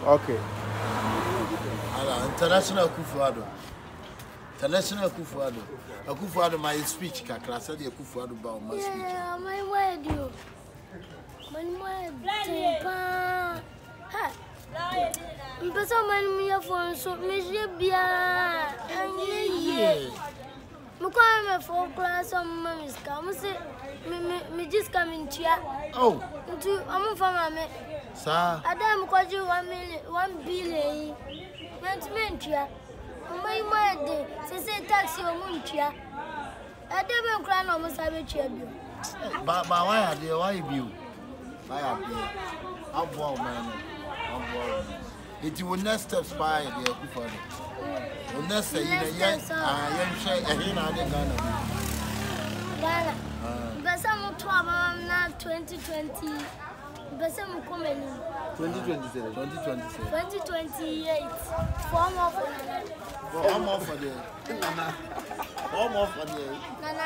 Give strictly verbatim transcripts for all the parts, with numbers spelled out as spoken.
Okay. International Akufo-Addo. International Akufo-Addo. Akufo-Addo, my speech, Kakra said the Akufo-Addo about my speech. Yeah, my word, you. My word, ha. Because I'm me phone, so Monsieur Bia, and ye. Mukama for class on Mamma's come, say, me just come in chair. Oh, I'm from my sir. I damn called you one million, one billion. Went mentia. My word, say taxi or muntia. I never cry almost have a chair. But why are they? Why you? Why are they? I'm born, man. I'm born. It will not step by the Akufo-Addo. The next say, you know, yes, I am sure I didn't know Ghana. Ghana. But some trouble now twenty twenty. But some coming twenty twenty-seven. twenty twenty-seven. twenty twenty-eight. Four more for Nana. Four more for the Nana. Four more for the Nana.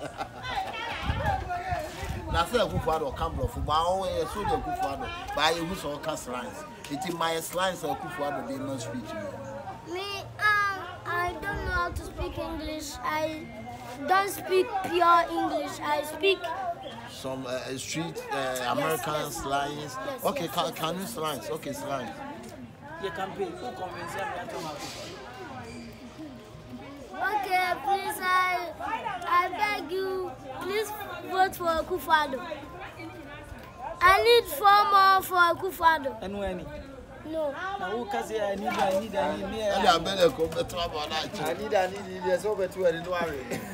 Now, say Akufo-Addo come from Bao, so the Akufo-Addo. By you who saw cast lines. It is my slides of Akufo-Addo, they not speak to me. Me, um, I don't know how to speak English. I don't speak pure English. I speak some uh, street uh, American yes, yes. Slangs. Yes, okay, yes, can, yes. can you slangs? Okay, slangs. You can pay. Who convince you? Okay, please, I, I beg you, please vote for Akufo-Addo. I need four more for Akufo-Addo. And when? No. Now who can say I need, I need, I need me? I better come to trouble. I need, I need, there's over two and one.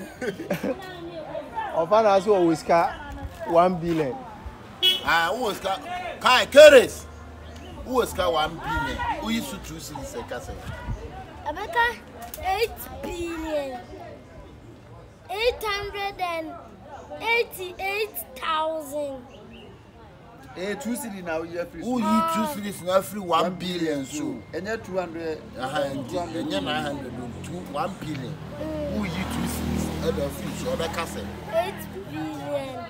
Of an as well, whisker one billion. Ah, who was Kai Curtis? Who was one billion? Who used to choose in the second? Abeka, eight billion. Eight hundred and eighty-eight thousand. Eh, two cities now, you have who you two cities now free one billion, so and you're two hundred, a hundred, and you're nine hundred, two, one billion. Who you two cities and the free, so that castle. Eight billion.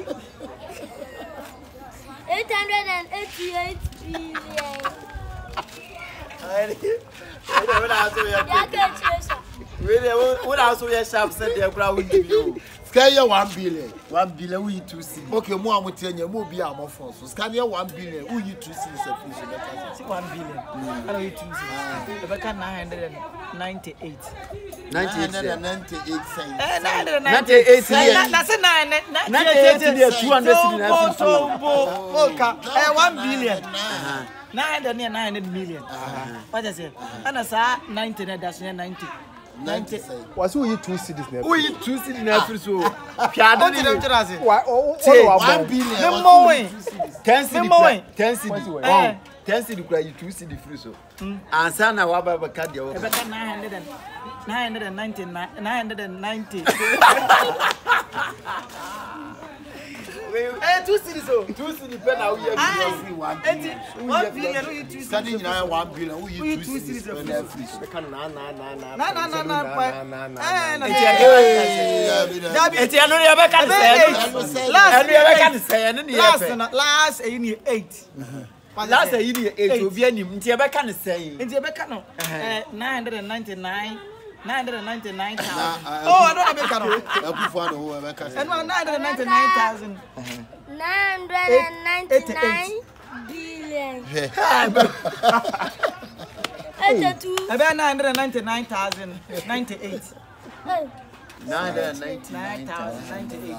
Eight hundred and eighty-eight billion. What else we have said the crowd with you? Scare one billion, one billion, we two cities. Okay, more with ten years, more be our more phone. So scare one billion, who you two cities of fish. One billion. I know you two cities. The back nine hundred ninety-eight. ninety-eight, ninety-eight cents. ninety-eight cents. That's a nine. ninety-eight cents. two hundred cents. Okay, one billion. nine hundred nine hundred million. What is it? And I saw ninety. That's ninety. ninety. Was who you two cities now? Who you two cities now? So, Piano didn't tell us. One billion. The mowing. Ten cities. Ten cities. Wow. Ten cities. You two cities free so. And Sana Waba Cadio. nine hundred and nine hundred and ninety nine. Nine hundred and ninety. Eh, two cities, so two cities. Pen now we have free one. One billion. We two cities. One billion. We two cities. Free. Na na na na na na na. Eh, na. Eti anu ya be kan say. Last anu ya be kan say. Last last e ni eight. Last e ni eight. Obi anim. Nti ya be kan say. Nti ya be kan no. Eh, nine hundred ninety-nine. nine hundred ninety-nine thousand. Oh, I don't have a car. Akufo-Addo who have a car. And nine hundred ninety-nine thousand. nine hundred ninety-nine billion. eighty-two. About nine hundred ninety-nine thousand ninety-eight. nine hundred ninety-nine thousand ninety-eight.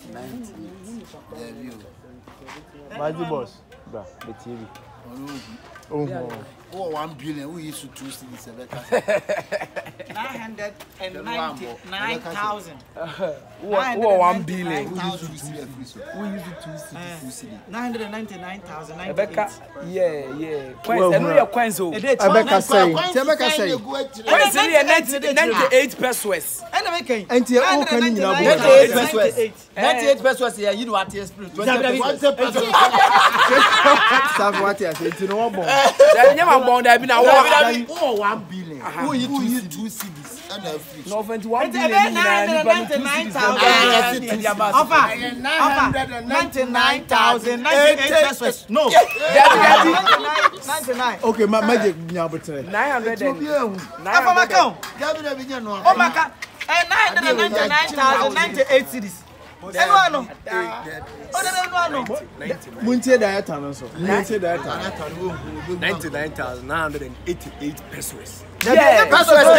Magic boss, bro, the T V. Oh, oh, one billion. We used to two cities. Nine hundred and ninety-nine thousand. Who one billion? Who used to two cities? Who used to two cities? Nine hundred ninety-nine thousand. Rebecca, yeah, yeah. Coins, I know your coins. Rebecca say, Rebecca say. Coins here ninety-eight pesos. And I make it. And here, who can you know? Ninety-eight pesos. Ninety-eight pesos here. You know what? Yes, please. Stop what you say. You know what? That never bound I been a one billion. Who you two cities? No twenty-one billion. ninety-nine thousand. Offer ninety-nine thousand. ninety-eight No. ninety-nine. Okay, my magic nyabotre. nine hundred. Offer my count. Oh my God. nine hundred ninety-nine thousand. ninety-eight cities. Anyone know? Oh, no, no, no. Muntie dieta no so. Muntie dieta. ninety-nine thousand nine hundred eighty-eight pesos. Yeah, pesos. Oh,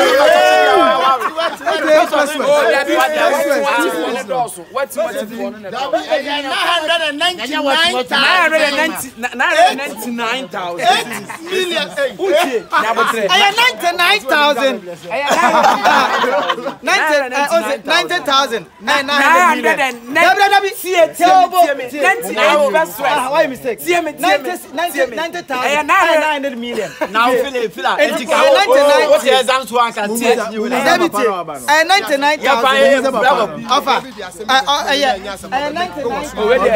that's what what's what's nine hundred ninety-nine thousand. Million. I am ninety-nine thousand. ninety thousand. nine hundred Why mistake? ninety thousand. nine hundred million. Now feel feel ninety-nine what is exams one can see you ninety-nine thousand. Offer. I ninety-nine.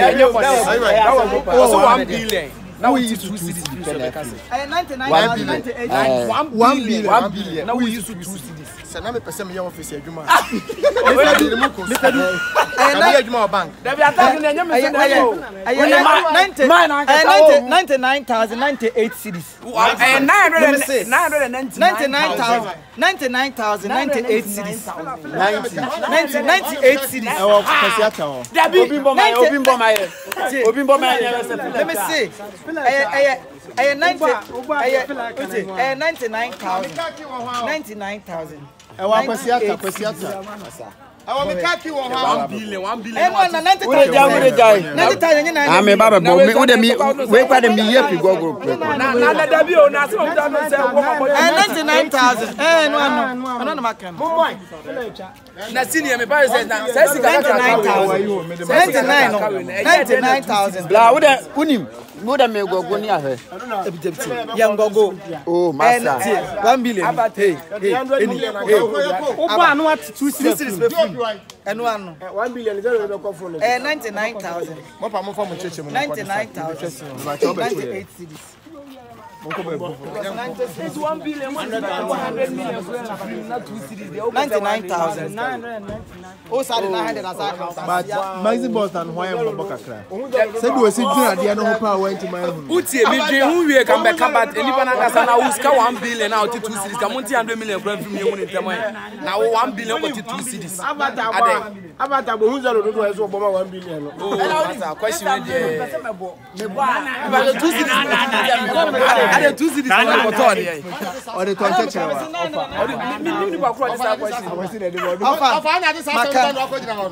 Also one billion. Now we used to two cities. I ninety-nine. One billion. One billion. Now we used to two cities. So now me person me your office adwuma. Mister Du. I adwuma bank. There be attacking the nyame say I ninety-nine thousand ninety-eight cities. nine hundred ninety-nine thousand ninety-nine thousand ninety-eight cities. ninety ninety-eight cities. I was Kasiata ho. Obi Mboma Obi Mboma Obi Mboma Let me see. I I ninety I ninety-nine thousand. ninety-nine thousand. I was Kasiata Kasiata. I want me kaki wo one billion one billion. Eh no ninety thousand. ninety thousand. Ah me baba bo me wo de me we kwa de me ye pi gogo. Na na da bi o na se mo da no se wo mo. Eh ninety-nine thousand. Eh no no. No no maka. Na senior me ba say na say sika ka ninety-nine no. ninety-nine thousand. Bla wo de unim wo de me gogo ni ahwe. Yang gogo. Oh massa. one billion. Hey, hey, hey. Obo anu at two cities be free. And one one billion is very go for no. Eh ninety-nine thousand. Mo pa mo fa mo cheche mo. ninety-nine thousand. ninety-eight cities. It's one billion one hundred million not two cities. ninety-nine thousand. Oh, sorry, nine hundred as I But Maxi boss and why am I kakra. Say do we dina dia no ho pa went to my room. Utie me dwe hu wie kan be ka bat enipa na kasa na wo ska one billion na oti two cities ka monti one hundred million kra fi me hu ne ntemo na wo one billion oti two cities. Abata abata bo hu zero do do e so bo one billion no. Oh, that's a question dey. Me bo na two cities. Ade two cities na ko to dey. Or the contact wa. Me me ba kro dey say question. I was in the board. Ofa anya dey say something no ko jina ho.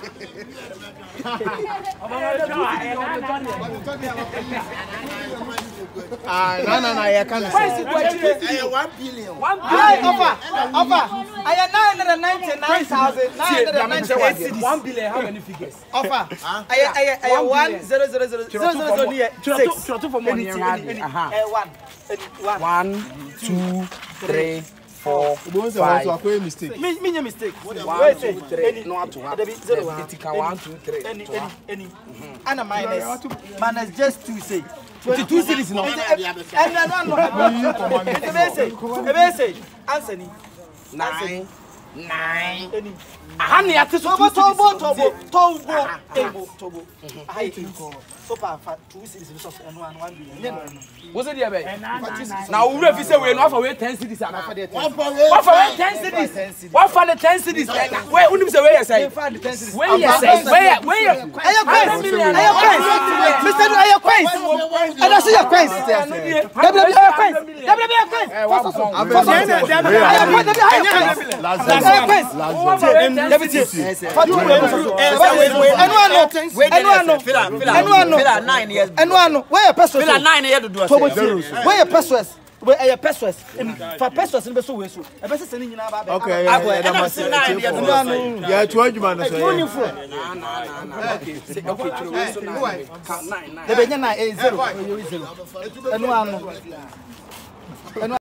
Ah, no no no, I can't. one billion. one billion. Offer. Offer. I am nine hundred ninety-nine thousand. nine hundred ninety-eight cities. one billion how many figures? Offer. I I I I one zero zero zero zero zero zero near six. Two for money. Aha. One. One. One, two, three, four, five. So I mistake. Me me your mistake. One, two, three. No to one. Zero one. One, two, three. Any any any. And a minus. Minus just two say. twenty-two cities now. And no no. Ebese. Ebese. Answer ni. Nine. Nine. Any. Ahani ate so Tobo tobo tobo tobo tobo tobo. Ahai tinko. So pa fa two cities so and one one billion. What's it there be? Now we if say we no for we ten cities and for One for what for we ten cities? What for the ten cities? Where unim say where you say? Where you say? Where where you? Ayo coins. Ayo coins. Mister Du ayo coins. I don't see your coins. W W ayo coins. W W ayo coins. Ayo coins. Ayo coins. Last nine years. And one, where your pesos? nine years to do. Where your pesos? Where your pesos? For pesos in the so so. A pesos sending you now. Okay, yeah, two hundred man. Okay, okay, zero. And one.